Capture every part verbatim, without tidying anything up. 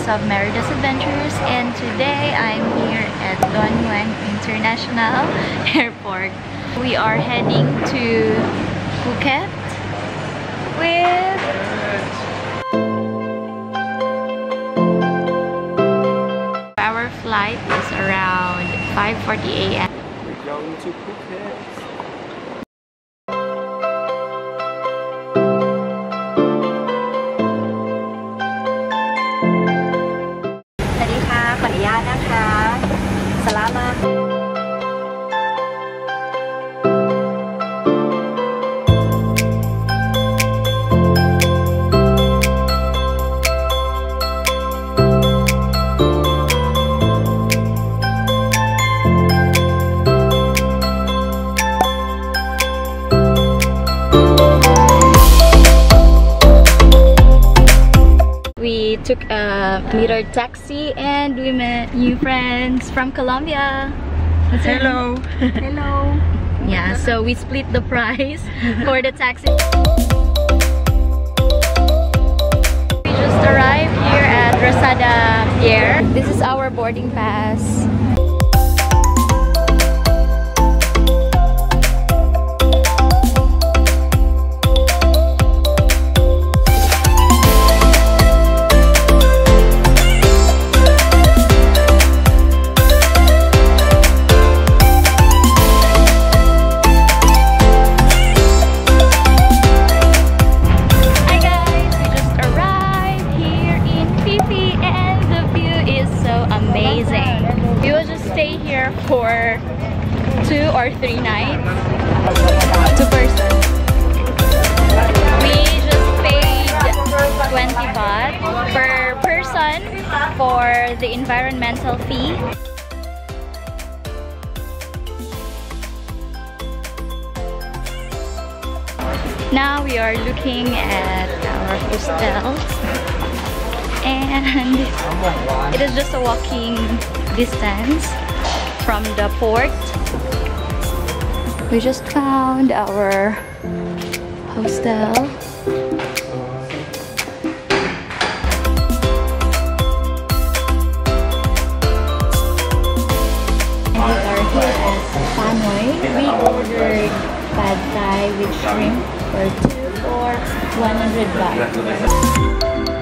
of Merida Adventures, and today I'm here at Don Mueang International Airport. We are heading to Phuket with our flight is around five forty A M We're going to Phuket. Salamat. We took a metered taxi and we met new friends from Colombia. Hello. Hello. Yeah, so we split the price for the taxi. We just arrived here at Rosada Pier. This is our boarding pass. For two or three nights, two person. We just paid twenty baht per person for the environmental fee. Now we are looking at our hostels, and it is just a walking distance from the port. We just found our hostel. And we are here at Hanoi. We ordered pad thai with shrimp for two for one hundred baht.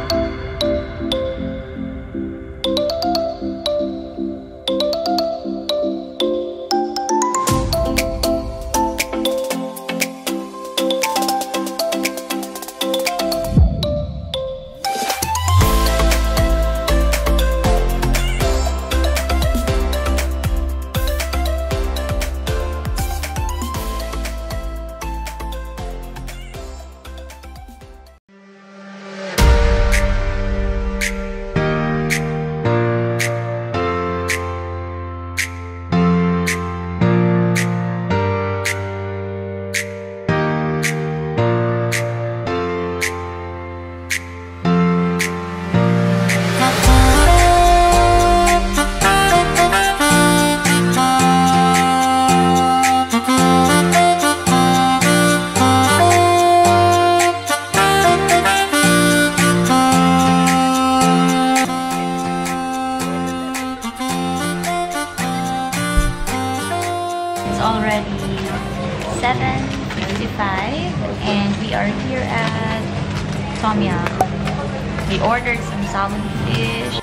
Already seven fifty-five and we are here at Tom Yum. We ordered some salmon fish.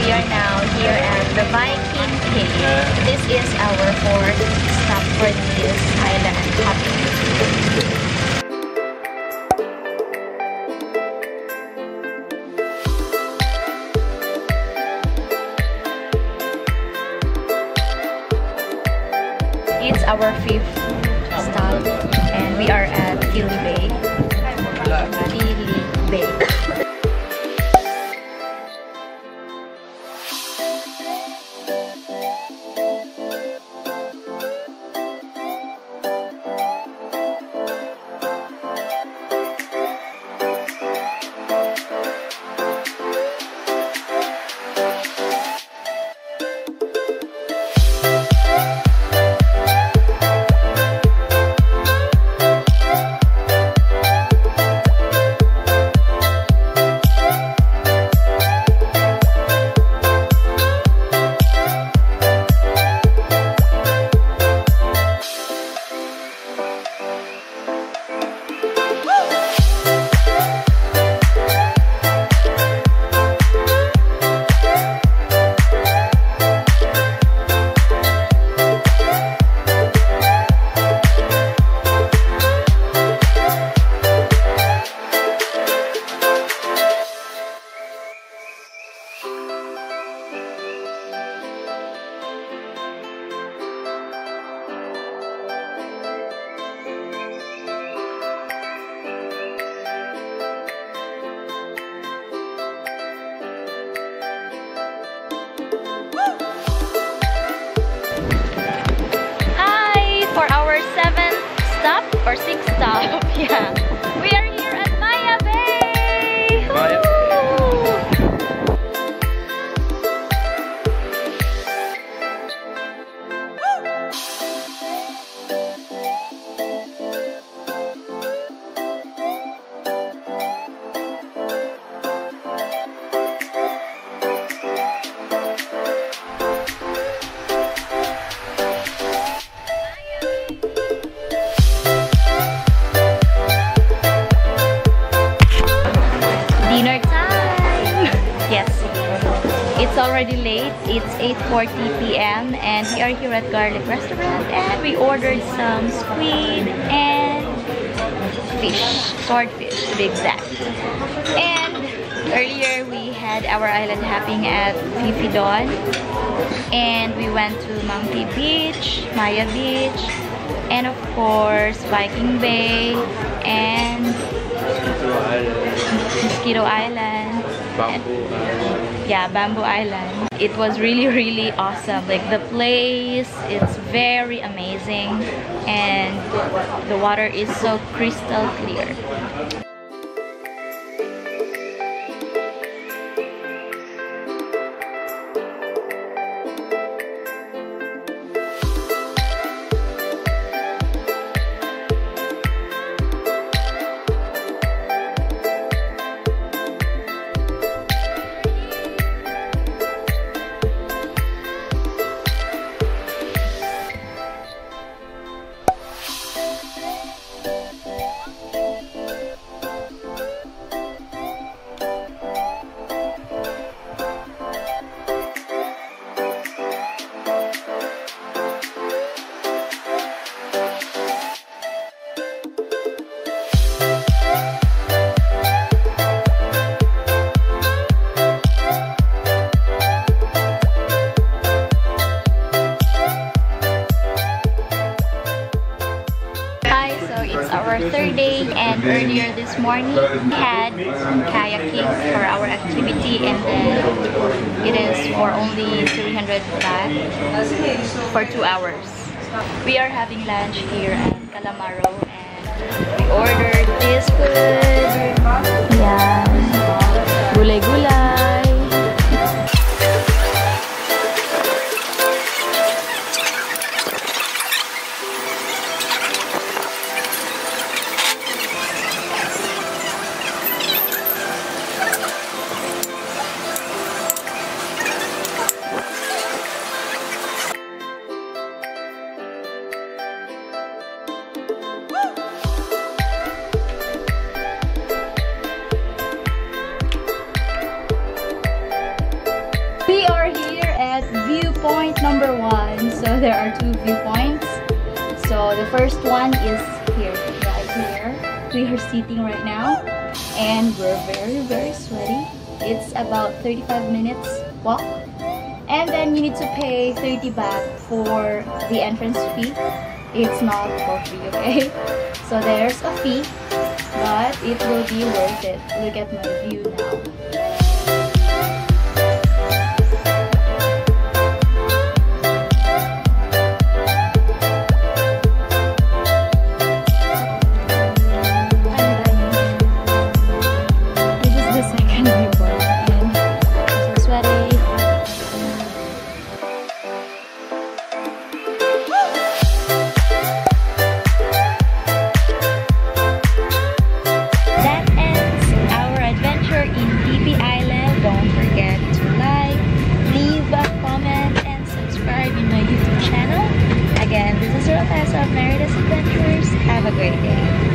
we are now here at the Viking Cave. This is our fourth stop for this island hopping. It's our fifth stop and we are at Phi-leh Bay. Phi-leh Bay. Or six stop. Yeah. We are here at Maya Bay. Maya It's already late. It's eight forty p m and we are here at Garlic Restaurant and we ordered some squid and fish, swordfish to be exact. And earlier we had our island hopping at Phi Phi Dawn and we went to Monkey Beach, Maya Beach, and of course Viking Bay and Mosquito Island. Bamboo Island. Yeah, Bamboo Island. It was really really awesome. Like the place, it's very amazing and the water is so crystal clear. Our third day, and earlier this morning we had kayaking for our activity, and then it is for only three hundred baht for two hours. We are having lunch here at Calamaro and we ordered this food. Yeah, gulay-gulay. number one. So there are two viewpoints. So the first one is here, right here. We are sitting right now and we're very very sweaty. It's about thirty-five minutes walk, and then you need to pay thirty baht for the entrance fee. It's not for free, okay? So there's a fee, but it will be worth it. Look at my view now. Don't forget to like, leave a comment, and subscribe in my YouTube channel. Again, this is Merida of Merida Adventures. Have a great day.